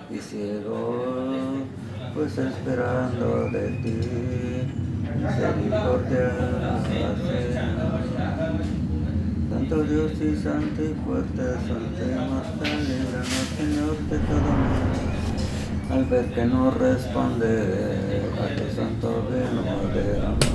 y ciego, pues esperando de ti misericordia. Santo Dios y santo y fuerte, santo y inmortal, líbranos, Señor, de todo mal. Al ver que no responde a tu santo bien, de amor.